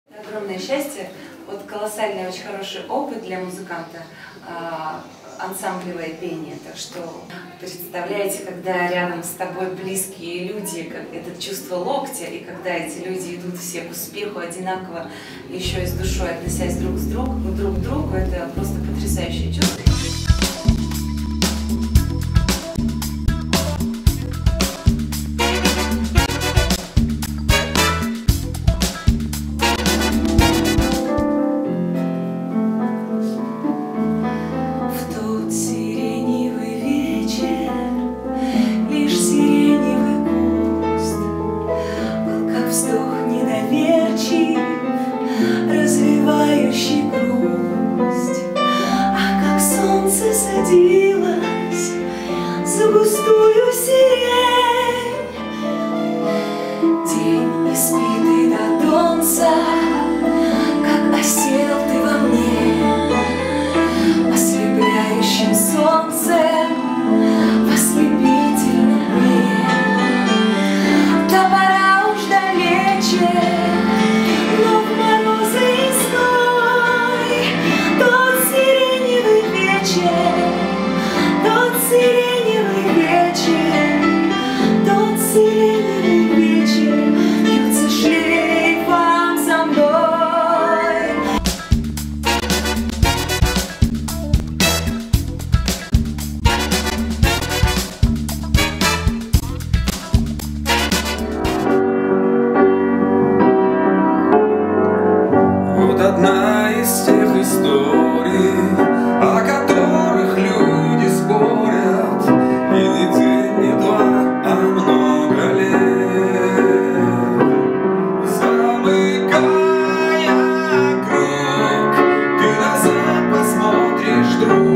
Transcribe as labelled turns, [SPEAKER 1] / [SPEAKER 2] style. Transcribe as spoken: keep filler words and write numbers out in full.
[SPEAKER 1] Огромное счастье, вот колоссальный, очень хороший опыт для музыканта, ансамблевое пение. Так что представляете, когда рядом с тобой близкие люди, как это чувство локтя, и когда эти люди идут все к успеху одинаково, еще и с душой относясь друг с другом, друг к другу, это просто потрясающее чувство.
[SPEAKER 2] Развивающий грусть, а как солнце садилось за густую сирень. День не спит и до донца, как осел ты во мне, ослепляющим солнцем в ослепительном дне. Да пора уж далече, сиреневый вечер, тот сиреневый вечер вьется шлейфом за мной.
[SPEAKER 3] Вот одна из тех историй, о которых люди спорят, и не день, не два, а много лет. Замыкая круг, ты назад посмотришь, друг.